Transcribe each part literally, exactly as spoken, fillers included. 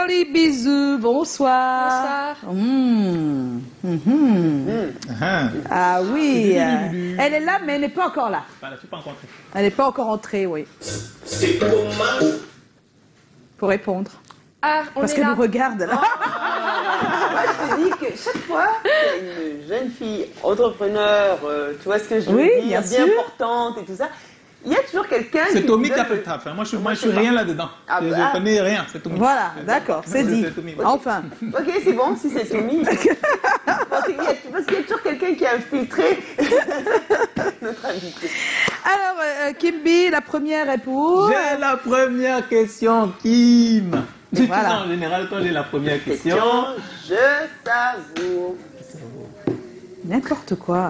Kimberly Bisou, bonsoir. Bonsoir. Mmh. Mmh. Mmh. Ah oui, euh, elle est là, mais elle n'est pas encore là. Elle n'est pas encore entrée, oui. C'est comment? Pour répondre. Ah, on Parce est qu'elle là. nous regarde là. Moi, je te dis que chaque fois qu'il y a une jeune fille entrepreneur, euh, tu vois ce que je veux Oui, dire, bien bien sûr. portante et tout ça, il y a toujours quelqu'un qui... C'est Tommy nous qui a donne fait le- le taf. hein. Moi, je suis, Moi, moi, je je suis sais rien pas. là-dedans. Ah je bah. ne connais rien. C'est Tommy. Voilà, d'accord, c'est dit. C'est Tommy. Enfin. Ok, c'est bon, si c'est Tommy. Parce qu'il y a- parce qu'il y a toujours quelqu'un qui a infiltré notre invité. Alors, euh, Kimby, la première est pour... J'ai la première question, Kim. Tu Voilà. sais, en général, quand j'ai la première question... Question, je savoure. N'importe quoi.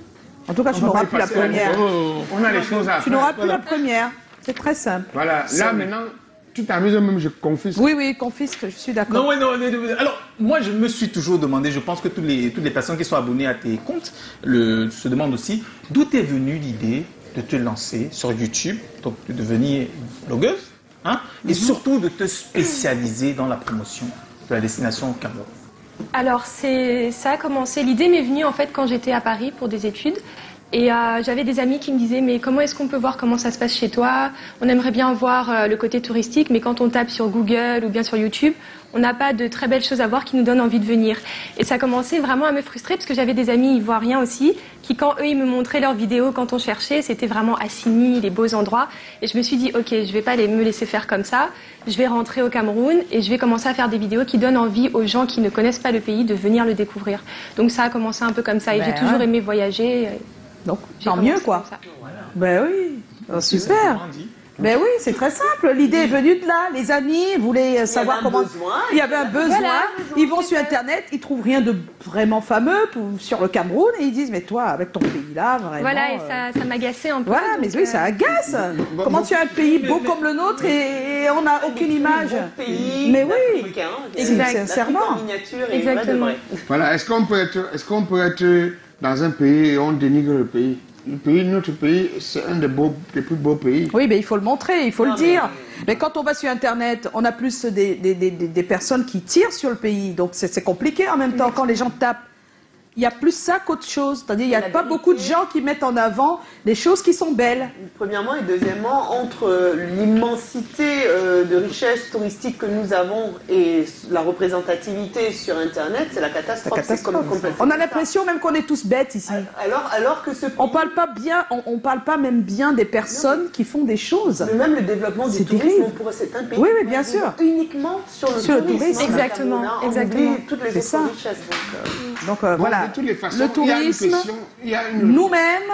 En tout cas, tu On va n'auras pas plus la passer à première. Oh, on a les choses à Tu faire. n'auras plus la première. C'est très simple. Voilà, là maintenant, tu t'amuses même, je confisque. Oui, oui, confisque, je suis d'accord. Non, ouais, non, non, non, alors, moi, je me suis toujours demandé, je pense que toutes les, toutes les personnes qui sont abonnées à tes comptes le, se demandent aussi, d'où t'est venue l'idée de te lancer sur YouTube, donc de devenir blogueuse, hein, et surtout de te spécialiser dans la promotion de la destination au Cameroun. Alors, c'est, ça a commencé, l'idée m'est venue en fait quand j'étais à Paris pour des études. Et euh, j'avais des amis qui me disaient, mais comment est-ce qu'on peut voir comment ça se passe chez toi? On aimerait bien voir euh, le côté touristique, mais quand on tape sur Google ou bien sur YouTube, on n'a pas de très belles choses à voir qui nous donnent envie de venir. Et ça a commencé vraiment à me frustrer, parce que j'avais des amis ivoiriens aussi, qui quand eux, ils me montraient leurs vidéos quand on cherchait, c'était vraiment Assini, les beaux endroits. Et je me suis dit, ok, je vais pas les, me laisser faire comme ça, je vais rentrer au Cameroun et je vais commencer à faire des vidéos qui donnent envie aux gens qui ne connaissent pas le pays de venir le découvrir. Donc ça a commencé un peu comme ça, et Ben j'ai toujours ouais. aimé voyager. Donc, J'ai tant commencé mieux, quoi. comme ça. Ben oui. Oh, super. Ben oui, c'est très simple. L'idée est venue de là. Les amis voulaient euh, savoir un comment. besoin. Il y avait un besoin. Voilà. Ils vont sur Internet, ils trouvent rien de vraiment fameux pour- sur le Cameroun et ils disent, mais toi, avec ton pays là, vraiment. Voilà, et euh, ça, ça m'agaçait un peu. Voilà, mais donc, oui, euh, ça agace. Comment tu as un pays beau comme le nôtre et, et on n'a aucune image. Pays Mais oui. africain, Exact. Sincèrement. l'Afrique en miniature et Exactement. vrai de vrai. Voilà, est-ce qu'on peut être, est-ce qu'on peut être dans un pays et on dénigre le pays? Le pays, notre pays, c'est un des, beaux, des plus beaux pays. Oui, mais il faut le montrer, il faut Non, le dire. mais- Mais... quand on va sur Internet, on a plus des, des, des, des- des personnes qui tirent sur le pays. Donc c'est c'est compliqué en même temps. Quand les gens tapent, il y a plus ça qu'autre chose. C'est-à-dire il n'y a La pas vérité. beaucoup de gens qui mettent en avant les choses qui sont belles. Premièrement et deuxièmement, entre euh, l'immensité euh, de richesses touristiques que nous avons et la représentativité sur Internet, c'est la C'est catastrophe. la C'est comme catastrophe. complètement On a ça. l'impression même qu'on est tous bêtes ici. Alors, alors que ce On parle pas bien, on, on parle pas même bien des personnes qui font des choses. mais même le développement du C'est tourisme, terrible. on pourrait- c'est un pays Oui, oui, qui bien vit sûr. uniquement sur le Sur le tourisme. tourisme. hein, Exactement, Cameroun, hein. On exactement. oublie toutes les C'est autres ça. richesses. donc, euh, Donc euh, Bon, voilà, de toutes les façons, le il y a une tourisme, question, il y a une... nous-mêmes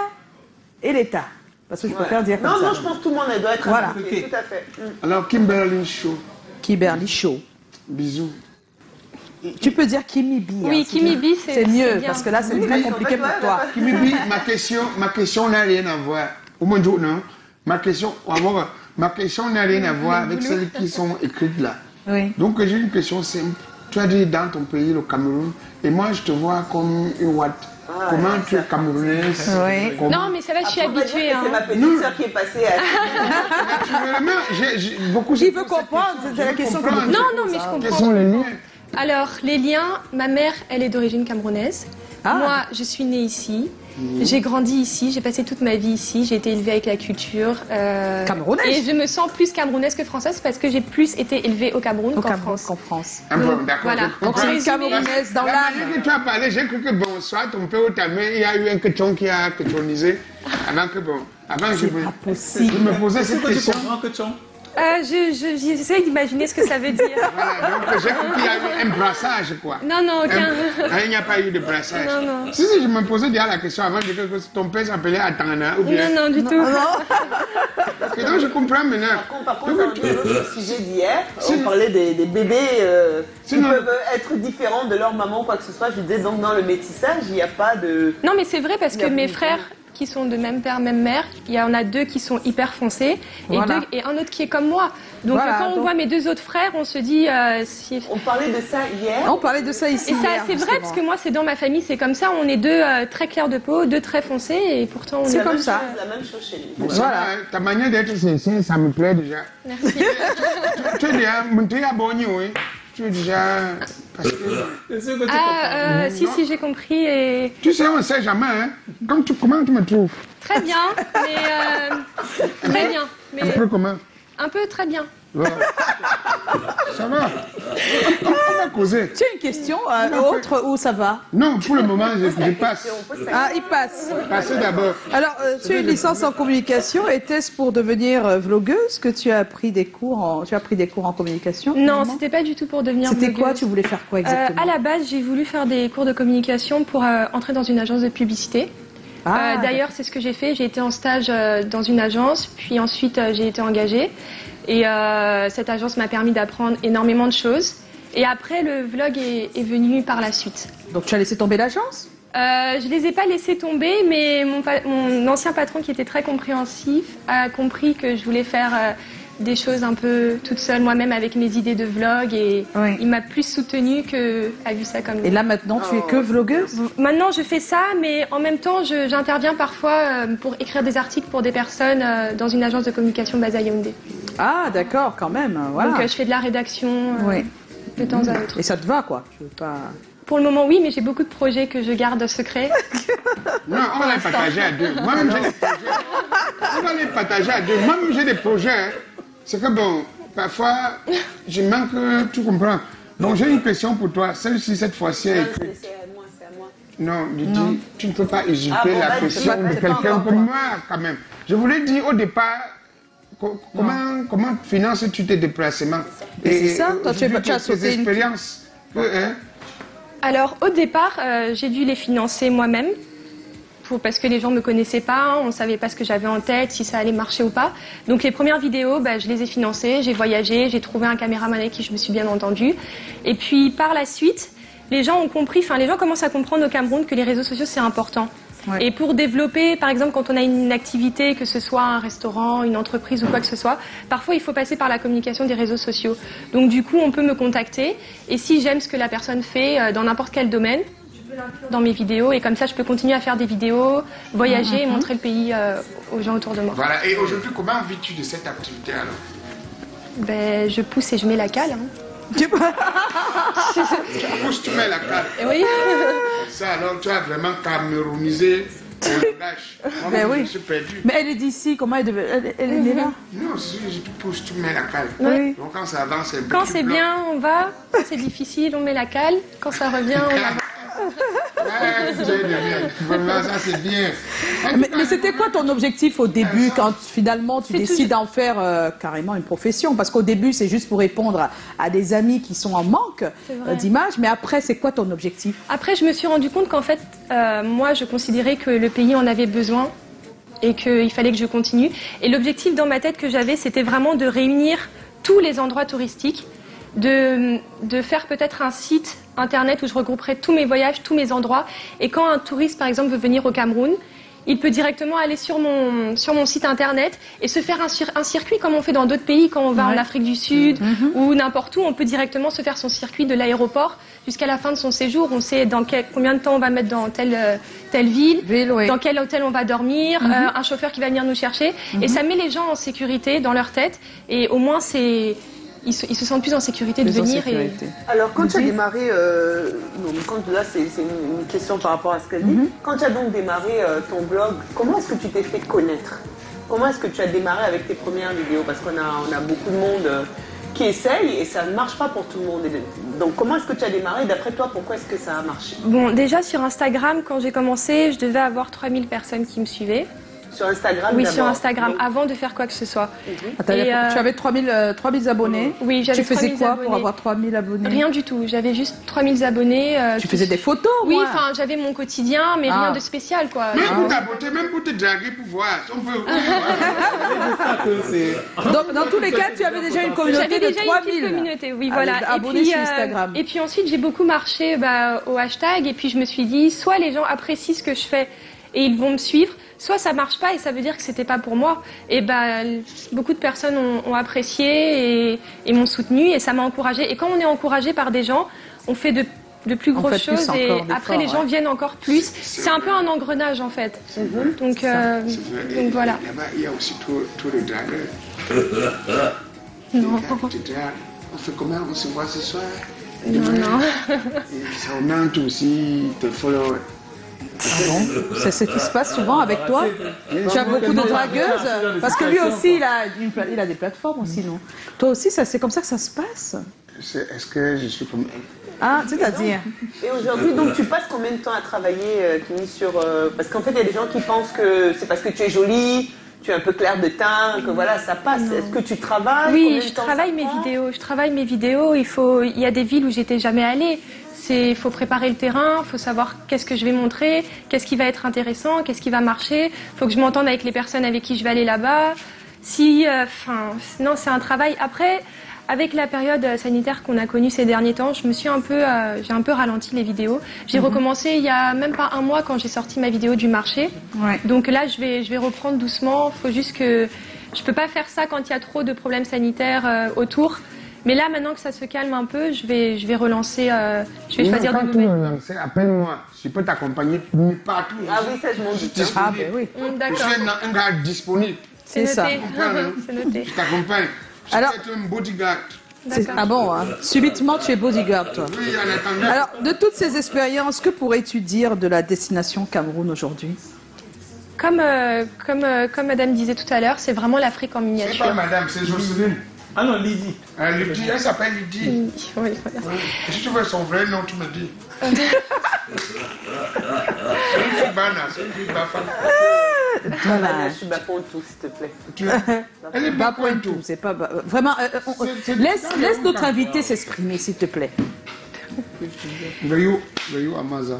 et l'État. Parce que je ouais. préfère dire comme Non, ça. non, je pense que tout le monde doit être Voilà. impliqué, Ok. tout à fait. Mm. Alors, Kimberly Show, Kimberly Show. bisous. Tu peux dire Kimi B. Oui, hein, si Kimi tu- B, c'est C'est mieux, c'est bien. parce que là, c'est Oui, très oui, compliqué en fait, pour ouais, toi. ouais, Kimi B, ma question, ma question n'a rien à voir. Au moins, non. Ma question, on va voir. Ma question n'a rien à voir avec celles qui sont écrites là. Oui. Donc, j'ai une question simple. Tu as dit dans ton pays, le Cameroun, et moi, je te vois comme une Watt. Ah, Comment ouais, tu es ça. camerounaise? Oui. Comment- Non, mais ça va, je suis Après, on va dire habituée. que hein. C'est ma petite sœur qui est passée à... Naturellement, j'ai- j'ai beaucoup Il veut cette comprendre, question. c'est la Je veux question que comprendre. beaucoup- Non, non, mais je Quels comprends. sont les liens? Alors, les liens, ma mère, elle est d'origine camerounaise. Ah. Moi, je suis née ici. J'ai grandi ici, j'ai passé toute ma vie ici, j'ai été élevée avec la culture. euh, Camerounaise. Et je me sens plus camerounaise que française parce que j'ai plus été élevée au Cameroun Au qu'en Cameroun France. qu'en France. Un peu, Donc, d'accord. voilà. je Donc comprends. c'est une Camerounaise dans La l'âme. manière que tu as parlé, j'ai cru que bon, soit ton père ou ta mère, il y a eu un question qui a questionnisé avant que bon, avant que je me, pas possible. je me posais Est-ce cette que tu question. comprends que tu en... Euh, je, je- j'essaie d'imaginer ce que ça veut dire. Voilà, donc j'ai cru qu'il y a eu un brassage, quoi. Non, non, aucun. Un- Ah, il n'y a pas eu de brassage. Non, non. Si, si, je me posais déjà la question avant de dire que ton père s'appelait Atana ou bien. Non, non, du tout. Et donc je comprends maintenant. Par contre, par contre, Donc, ça revient à notre sujet d'hier. Si- On parlait des, des bébés euh, qui Sinon- peuvent être différents de leur maman ou quoi que ce soit. Je disais donc dans le métissage, il n'y a pas de... Non, mais c'est vrai parce Il y a que mes plus- frères qui sont de même père, même mère, il y en a deux qui sont hyper foncés et, Voilà. deux- et un autre qui est comme moi. Donc Voilà, euh, quand on donc- voit mes deux autres frères, on se dit euh, si... On parlait de ça hier. On parlait de ça ici. Et ça, hier, c'est vrai justement. parce que moi, c'est dans ma famille, c'est comme ça. On est deux euh, très clairs de peau, deux très foncés, et pourtant on C'est est La comme même ça. chose, la même chose chez nous. Ça Voilà. va, hein, ta manière d'être sincère, ça me plaît déjà. Merci. Tu es déjà monté à Borgne, oui. tu es déjà... Parce que... C'est sûr que tu Ah, comprends. euh, si, si, j'ai compris. Et... Tu sais, on ne sait jamais, hein. Comme tu, comment tu me trouves? Très bien, mais... euh, très bien, mais... Un peu comment? Un peu très bien. Voilà. Ça va. On, on va causer. Tu as une question euh, autre ou ça va? Non, pour le moment, je, je passe. Ah, il passe. Passez d'abord. Alors, euh, tu as une licence en communication. Était-ce pour devenir euh, vlogueuse que tu as appris des cours en, tu as pris des cours en communication? Non, finalement c'était pas du tout pour devenir C'était quoi? blogueuse. Tu voulais faire quoi Euh, exactement? à la base, j'ai voulu faire des cours de communication pour euh, entrer dans une agence de publicité. Ah, Euh, D'ailleurs, c'est ce que j'ai fait. J'ai été en stage euh, dans une agence, puis ensuite euh, j'ai été engagée. Et euh, cette agence m'a permis d'apprendre énormément de choses. Et après, le vlog est, est venu par la suite. donc tu as laissé tomber l'agence? Euh, je les ai pas laissés tomber, mais mon, pa- mon ancien patron, qui était très compréhensif, a compris que je voulais faire euh, des choses un peu toute seule moi-même avec mes idées de vlog, et Oui. il m'a plus soutenue que a vu ça comme Et là maintenant, tu es que vlogueuse? Maintenant, je fais ça, mais en même temps, je- j'interviens parfois euh, pour écrire des articles pour des personnes euh, dans une agence de communication basée à Yaoundé. Ah, d'accord, quand même. Voilà. Donc, euh, je fais de la rédaction euh, Oui. de temps à autre. Et ça te va, quoi? Je veux pas... Pour le moment, oui, mais j'ai beaucoup de projets que je garde secrets. Non, on va les partager à deux. Moi-même, j'ai des projets. On va les partager à deux. Moi-même, j'ai des projets. hein. C'est que bon, parfois, je manque, tu comprends. Donc, j'ai une question pour toi. Celle-ci, cette fois-ci, est écrite. C'est à moi, c'est à moi. Non, Didi, tu ne peux pas usurper Ah bon, la bah, question c'est pas- de c'est pas quelqu'un encore comme moi. moi, quand même. Je voulais dire au départ, co- comment, comment finances-tu tes déplacements? Mais c'est ça, toi, tu es- aujourd'hui, tu as tes sauté une- expériences. que, hein, Alors, au départ, euh, j'ai dû les financer moi-même. Pour, parce que les gens ne me connaissaient pas, on ne savait pas ce que j'avais en tête, si ça allait marcher ou pas. Donc les premières vidéos, bah, je les ai financées, j'ai voyagé, j'ai trouvé un caméraman avec qui je me suis bien entendue. Et puis par la suite, les gens ont compris, enfin les gens commencent à comprendre au Cameroun que les réseaux sociaux c'est important. Ouais. Et pour développer, par exemple, quand on a une activité, que ce soit un restaurant, une entreprise ou quoi que ce soit, parfois il faut passer par la communication des réseaux sociaux. Donc du coup, on peut me contacter. Et si j'aime ce que la personne fait euh, dans n'importe quel domaine, je peux l'inclure dans mes vidéos. Et comme ça, je peux continuer à faire des vidéos, voyager et montrer le pays euh, aux gens autour de moi. Voilà. Et aujourd'hui, comment vis-tu de cette activité alors? Ben, je pousse et je mets la cale. Hein. Tu pousses, tu mets la carte. Et oui. Ça, alors, tu as vraiment camerounisé ton langage. Moi, Ben je oui. me suis perdu. Mais elle est d'ici, comment elle devait... Elle, elle est née là? Non, si tu pousses, tu mets la cale. Oui. Donc, quand ça avance, c'est un peu Quand plus c'est blanc. bien, on va. Quand c'est difficile, on met la cale. Quand ça revient, on avance. Ouais, c'est bien. Vraiment, ça, c'est bien. En tout Mais, cas, mais c'était quoi ton objectif au début, quand finalement tu C'est décides toujours- d'en faire euh, carrément une profession? Parce qu'au début, c'est juste pour répondre à, à des amis qui sont en manque C'est vrai. euh, d'images, mais après, c'est quoi ton objectif? Après, je me suis rendu compte qu'en fait, euh, moi, je considérais que le pays en avait besoin et qu'il fallait que je continue. Et l'objectif dans ma tête que j'avais, c'était vraiment de réunir tous les endroits touristiques, de, de faire peut-être un site internet où je regrouperais tous mes voyages, tous mes endroits. Et quand un touriste, par exemple, veut venir au Cameroun, il peut directement aller sur mon, sur mon site internet et se faire un, cir- un circuit comme on fait dans d'autres pays quand on va Ouais. en Afrique du Sud ou n'importe où. On peut directement se faire son circuit de l'aéroport jusqu'à la fin de son séjour. On sait dans quel, combien de temps on va mettre dans telle, euh, telle ville, Ville, oui. dans quel hôtel on va dormir, euh, un chauffeur qui va venir nous chercher. Et ça met les gens en sécurité dans leur tête. Et au moins, c'est, ils, se, ils se sentent plus en sécurité de Plus en venir. Et... sécurité. Alors, quand tu as Vas-y. démarré, euh, non, mais quand, là c'est c'est une, une question par rapport à ce qu'elle dit, quand tu as donc démarré euh, ton blog, comment est-ce que tu t'es fait connaître? Comment est-ce que tu as démarré avec tes premières vidéos? Parce qu'on a, on a beaucoup de monde euh, qui essaye et ça ne marche pas pour tout le monde. Et donc, comment est-ce que tu as démarré? D'après toi, pourquoi est-ce que ça a marché? Bon, déjà sur Instagram, quand j'ai commencé, je devais avoir trois mille personnes qui me suivaient. Sur Instagram Oui, d'abord. sur Instagram, Donc, avant de faire quoi que ce soit. Ah, t'avais- Et, euh, Tu avais trois mille, euh, trois mille abonnés. Oui, j'avais Tu faisais trois mille quoi abonnés. pour avoir trois mille abonnés? Rien du tout, j'avais juste trois mille abonnés. euh, Tu qui- faisais des photos, Oui, moi. enfin, j'avais mon quotidien, mais Ah. rien de spécial, quoi. Même pour ta beauté, même pour te draguer, pour voir. On peut. Donc, dans tous les cas, tu avais déjà une communauté J'avais de déjà une trois petite mille communauté, oui, Ah, voilà. abonnés sur euh, Instagram. et puis ensuite, j'ai beaucoup marché bah, au hashtag, et puis je me suis dit, soit les gens apprécient ce que je fais et ils vont me suivre, soit ça marche pas et ça veut dire que c'était pas pour moi. Et bah, beaucoup de personnes ont, ont apprécié et, et m'ont soutenu et ça m'a encouragée. Et quand on est encouragé par des gens, on fait de, de plus On grosses fait plus choses et encore après les d'efforts, gens ouais. viennent encore plus. C'est- C'est un peu un engrenage en fait. Donc, euh, C'est vrai. Et donc voilà. Là-bas, il y a aussi tout, tout le dragueur. Non. Qui te drague. on fait comment? On se voit ce soir? Non, non. Et ça augmente aussi tes followers. Ah bon? C'est ce qui se passe souvent avec toi? Tu as beaucoup de dragueuses? Parce que lui aussi, il a, une pla- il a des plateformes aussi, non? Toi aussi, ça, c'est comme ça que ça se passe? C'est- Est-ce que je suis comme elle? Ah, c'est-à-dire? Et aujourd'hui, donc, tu passes combien de temps à travailler, euh, Kimi, sur... euh, parce qu'en fait, il y a des gens qui pensent que c'est parce que tu es jolie, tu es un peu clair de teint, que voilà, ça passe. Est-ce que tu travailles? Combien Oui, de je temps travaille ça mes prend? vidéos. Je travaille mes vidéos. Il faut, il y a des villes où j'étais jamais allée. C'est, faut préparer le terrain. Faut savoir qu'est-ce que je vais montrer, qu'est-ce qui va être intéressant, qu'est-ce qui va marcher. Faut que je m'entende avec les personnes avec qui je vais aller là-bas. Si, enfin, euh, non, c'est un travail. Après, avec la période sanitaire qu'on a connue ces derniers temps, je me suis un peu, euh, j'ai un peu ralenti les vidéos. J'ai Mhm. recommencé il y a même pas un mois quand j'ai sorti ma vidéo du marché. Ouais. Donc là, je vais, je vais reprendre doucement. Faut juste que je peux pas faire ça quand il y a trop de problèmes sanitaires euh, autour. Mais là, maintenant que ça se calme un peu, je vais, je vais relancer. Euh, je vais Non, choisir quand de tu nouvelles. me lances, appelle-moi. Je peux t'accompagner partout. Ah oui, ça, je m'en doute. disponible. Ah, ben oui. Hum, Je D'accord, suis un, un gars disponible. c'est c'est ça. noté. C'est noté. Je t'accompagne. Je Alors- peux être un bodyguard. C'est- D'accord. Ah bon, hein? Subitement, tu es bodyguard, toi. Oui, en attendant. Alors, de toutes ces expériences, que pourrais-tu dire de la destination Cameroun aujourd'hui? Comme, euh, comme, euh, comme Madame disait tout à l'heure, c'est vraiment l'Afrique en C'est pas miniature. madame, c'est Jocelyne. Ah non, Lydie. Euh, Lydie, elle s'appelle Lydie. Oui, voilà. Et si tu veux son vrai nom, tu me dis. C'est une fille bana, c'est une fille bafa. Voilà. Je suis bafon tout, s'il te plaît. Tu- Elle est Bas bas point tout, c'est pas bas- vraiment. euh, euh, on- C'est- c'est- laisse, c'est- laisse notre invité s'exprimer, s'il te plaît. Voyou, voyou, Amaza.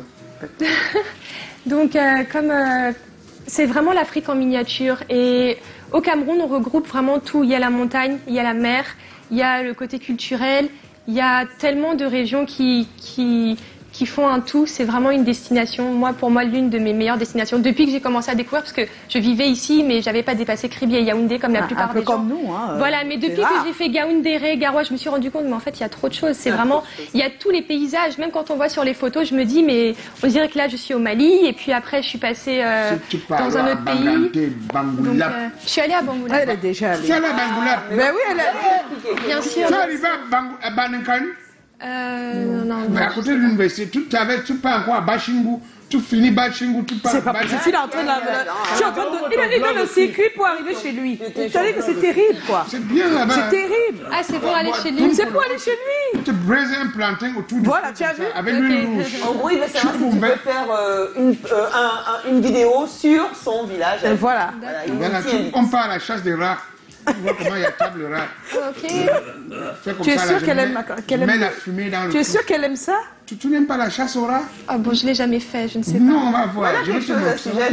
Donc, euh, comme euh, c'est vraiment l'Afrique en miniature, et au Cameroun, on regroupe vraiment tout. Il y a la montagne, il y a la mer, il y a le côté culturel, il y a tellement de régions qui, qui, qui font un tout. C'est vraiment une destination, moi, pour moi, l'une de mes meilleures destinations. Depuis que j'ai commencé à découvrir, parce que je vivais ici, mais j'avais pas dépassé Kribi et Yaoundé comme la Un, un plupart peu des gens. comme nous, hein. euh, Voilà, mais c'est depuis rare. que j'ai fait Gaoundéré, Garoua, je me suis rendu compte, mais en fait, il y a trop de choses. C'est vraiment, il y a tous les paysages. Même quand on voit sur les photos, je me dis, mais on dirait que là, je suis au Mali, et puis après, je suis passée euh, Si tu parles dans un à autre pays. Bangante, Donc, Bangoulap. euh, je suis allée à Bangoulap. Elle est déjà allée. Tu es allé à Bangoulap. Ben oui, elle est. Bien sûr. Tu es arrivé à Bangou- à Banankan, Euh, non, non, mais non. à côté de l'université, tu t'avais, tu pars encore à Bachingou, tu finis Bachingou, tu pars C'est pas à possible. Je suis là en train de la. Je suis en train de. Il a- il donne le circuit pour arriver chez lui. Je te dis que c'est terrible, quoi. C'est bien là-bas. C'est terrible. Ah, c'est pour aller chez lui. C'est pour aller chez lui. Tu braises un plantain autour du Voilà, feu, tu as comme ça, vu? avec Ok. l'huile rouge. En gros, il veut savoir si tu Chouboumbe. peux faire euh, une, euh, un- un- une vidéo sur son village. Et voilà. Voilà, il Voilà, nous tu- tient. on part à la chasse des rats. Tu vois comment il y a table de rats. Ok. Fais comme Tu es ça, sûr là, je qu'elle mets- aime- qu'elle je mets aime- la fumée dans le Tu es feu. sûr qu'elle aime ça? Tu, tu n'aimes pas la chasse aux rats? Ah bon, je l'ai jamais fait, je ne sais pas. Non, on va voir. Voilà Je vais quelque te chose à montrer. sujet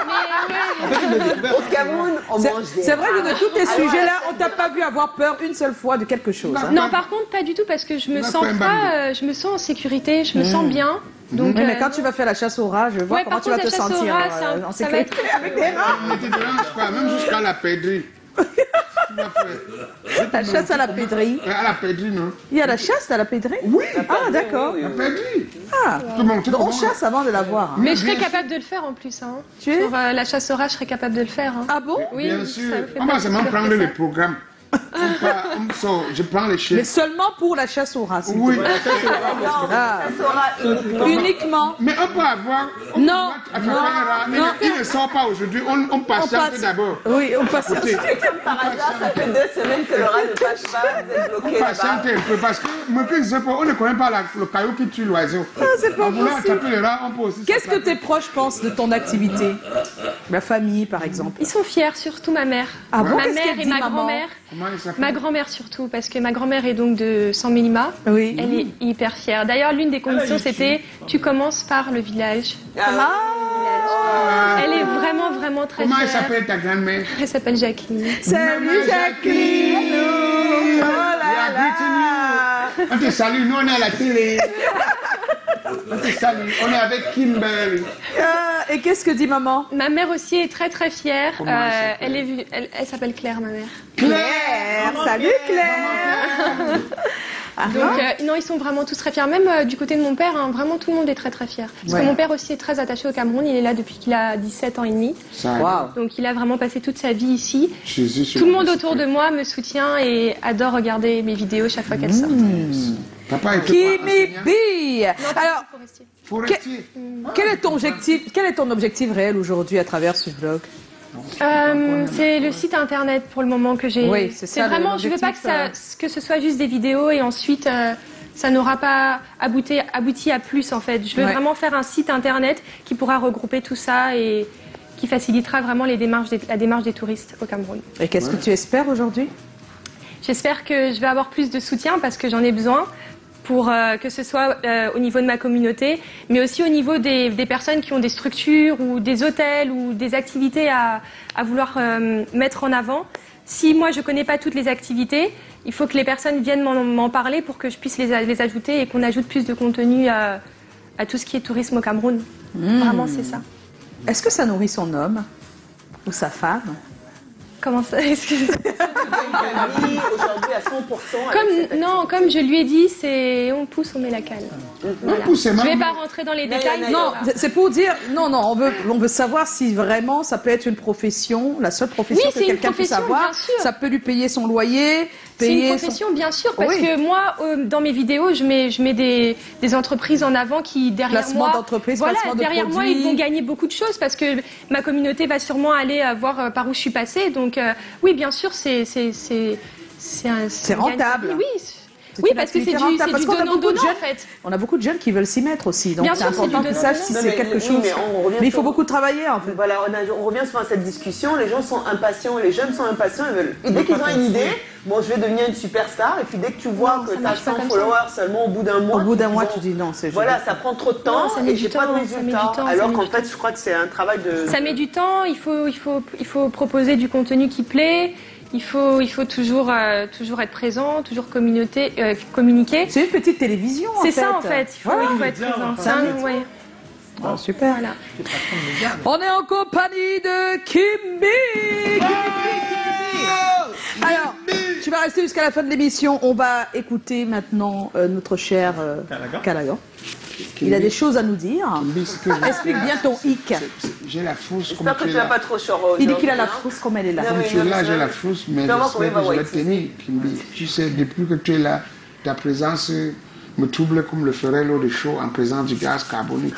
intéressant. Au Cameroun, on C'est mange des c'est vrai que de tous tes Alors, sujets-là, on t'a pas vu avoir peur une seule fois de quelque chose. hein. Non, par contre, pas du tout, parce que je me On va sens faire un pas, bambou. euh, je me sens en sécurité, je me sens bien. Donc, Oui, mais euh, quand tu vas faire la chasse aux rats, je vais voir Ouais, comment par tu vas contre, te la chasse aux sentir rats, euh, c'est un- en ça va sécurité être- avec des rats. Ne te dérange pas, même jusqu'à la pèderie. Tu vas faire. La chasse à la pédrie. Euh, À la pèderie, non? Il y a la chasse à la pédrie? Oui, Ah, d'accord. la pèderie. Ah, Tu montes donc on comment? chasse avant de la voir. hein. mais je serais bien capable de le faire en plus. Hein. Tu es Sur euh, la chasse aux rats, je serais capable de le faire. Hein. Ah bon? Oui, Bien ça sûr. me fait On pas va seulement plus peur prendre que les ça. programmes. On part- on sort, je prends les chiens. Mais seulement pour la chasse aux rats. s'il te Oui. plaît. Ah, Ça sera uniquement. uniquement. Mais on peut avoir. On Non, peut attraper non, un rat, mais non. il ne sort pas aujourd'hui. On, on patiente passe. d'abord. Oui, on passe. Écoutez, Par hasard, ça fait deux semaines que le rat ne passe pas, vous êtes on bloqué là-bas. patiente un peu parce que me que je sais pas, on ne connaît pas la- le caillou qui tue l'oiseau. Ah, c'est pas En voulant possible. attraper le rat, on peut aussi. Qu'est-ce que s'attraper. tes proches pensent de ton activité? La famille, par exemple. Ils sont fiers, surtout ma mère. Ah bon, Ma qu'est-ce mère qu'elle et dit, ma maman grand-mère. Comment il s'appelle? Ma grand-mère surtout, parce que ma grand-mère est donc de San Mélima. Oui. Elle est hyper fière. D'ailleurs, l'une des conditions, c'était tu commences par le village. Ah, Elle est vraiment, vraiment très Comment elle fière. s'appelle ta grand-mère? Elle s'appelle Jacqueline. salut Jacqueline. Oh là là. On te salue, nous on est à la télé. On te salue, on est avec Kimberly. Ah, et qu'est-ce que dit maman? Ma mère aussi est très très fière. Comment elle Euh, s'appelle elle est, elle, elle s'appelle Claire, ma mère. Claire. Salut Claire. Ah, Donc, euh, non, ils sont vraiment tous très fiers. Même euh, du côté de mon père, hein, vraiment tout le monde est très très fier. Parce Ouais. que mon père aussi est très attaché au Cameroun. Il est là depuis qu'il a dix-sept ans et demi. Ça, Waouh. Donc, il a vraiment passé toute sa vie ici. Jésus, sur Tout le la monde liste. autour de moi me soutient et adore regarder mes vidéos chaque fois qu'elles sortent. Papa était Kimi quoi, enseignant? B. Non, Alors, forestier. Forestier. quel est ton objectif, quel est ton objectif réel aujourd'hui à travers ce blog? Euh, c'est le site internet pour le moment que j'ai. Oui, c'est ça, vraiment, je veux pas que, ça, que ce soit juste des vidéos et ensuite euh, ça n'aura pas abouti, abouti à plus en fait. Je veux Ouais. vraiment faire un site internet qui pourra regrouper tout ça et qui facilitera vraiment les démarches des, la démarche des touristes au Cameroun. Et qu'est-ce que tu espères aujourd'hui? J'espère que je vais avoir plus de soutien parce que j'en ai besoin. Pour euh, que ce soit euh, au niveau de ma communauté, mais aussi au niveau des, des personnes qui ont des structures ou des hôtels ou des activités à, à vouloir euh, mettre en avant. Si moi je connais pas toutes les activités, il faut que les personnes viennent m'en m'en parler pour que je puisse les, les ajouter et qu'on ajoute plus de contenu à, à tout ce qui est tourisme au Cameroun. Vraiment, c'est ça. Est-ce que ça nourrit son homme ou sa femme? Comment ça? Excusez-moi. Oui, aujourd'hui à cent pour cent. avec Comme, non, comme je lui ai dit, c'est on pousse, on met la cale. Voilà. pousse, c'est Je ne vais même- pas rentrer dans les Non, détails. non, mais Non, voilà. c'est- c'est pour dire, non, non, on veut, on veut savoir si vraiment ça peut être une profession, la seule profession Oui, que c'est une quelqu'un puisse profession, avoir. bien sûr. Ça peut lui payer son loyer, C'est payer une son- profession, bien sûr, parce Oui. que moi, euh, dans mes vidéos, je mets, je mets des, des entreprises en avant qui, derrière Placement moi, d'entreprise, voilà, placement de derrière moi, produits. ils vont gagner beaucoup de choses parce que ma communauté va sûrement aller euh, voir euh, par où je suis passée. Donc, euh, oui, bien sûr, c'est c'est c'est c'est un- C'est un gagne- rentable. Oui, C'est oui, une parce que c'est activité du, rentable, c'est parce du qu'on a beaucoup de donnant-donnant, en jeunes- fait. On a beaucoup de jeunes qui veulent s'y mettre aussi, donc Bien c'est sûr, c'est important du qu'ils sachent si Non, c'est mais- quelque oui, chose. mais on revient Mais il faut sur- beaucoup travailler en fait. Voilà, on, a- on revient souvent à cette discussion. Les gens sont impatients, les jeunes sont impatients. Ils veulent, et dès qu'ils ont une idée, bon, je vais devenir une superstar. Et puis dès que tu vois Non, que ça tu as marche pas cent comme followers seulement au bout d'un mois, Au bout d'un dis, mois, bon, tu dis non, c'est voilà, juste- ça prend trop de temps Non, ça met et du j'ai pas de temps, ça met du résultats. temps, ça Alors met qu'en du fait, temps. je crois que c'est un travail de. Ça met du temps, il faut, il faut, il faut proposer du contenu qui plaît, il faut, il faut toujours, euh, toujours être présent, toujours communauté, euh, communiquer. C'est une petite télévision en fait. C'est ça en fait, il faut, Voilà. il faut être présent. C'est un- ouais. Ah, super. Voilà. On est en compagnie de Kimby. Alors, tu vas rester jusqu'à la fin de l'émission. On va écouter maintenant euh, notre cher euh, Callaghan. Callaghan. Il a des choses à nous dire. Kimby, ce que je- Explique bien ton hic. J'ai la frousse comme J'espère que tu tu es n'as là. pas trop sur. Il dit qu'il a la aujourd'hui, hein. frousse comme elle est là. Non, Comme mais tu es là, non, j'ai non. la frousse, mais Tu vas voir j'espère comment que il je va vais tenir, Kimby. Tu sais, depuis que tu es là, ta présence me trouble comme le ferait l'eau de chaud en présence du gaz carbonique.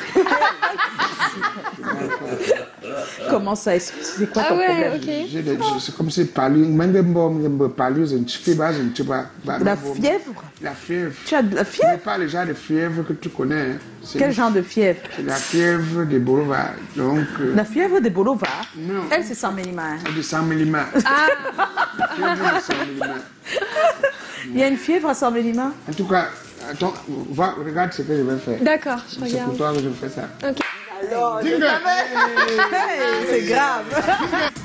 Comment ça? C'est quoi Ah ton ouais, problème? ok. J'ai des- je- C'est comme si parler, même me parler, je ne sais pas, je ne sais pas. Bah, La bon, fièvre? La fièvre. Tu as de la Ce n'est fièvre? pas le genre de fièvre que tu connais. hein. C'est Quel genre de fièvre? c'est la fièvre des boulevard. Donc, euh, La fièvre des boulevards. Non. Elle, c'est cent millimètres. de cent millimètres. Ah, La fièvre de cent millimètres. Il y a une fièvre à cent millimètres? En tout cas, attends, va, regarde ce que je vais faire. d'accord, je C'est pour regarde. toi que je fais ça. Ok. Alors, je Jingle. savais. Hey, c'est grave.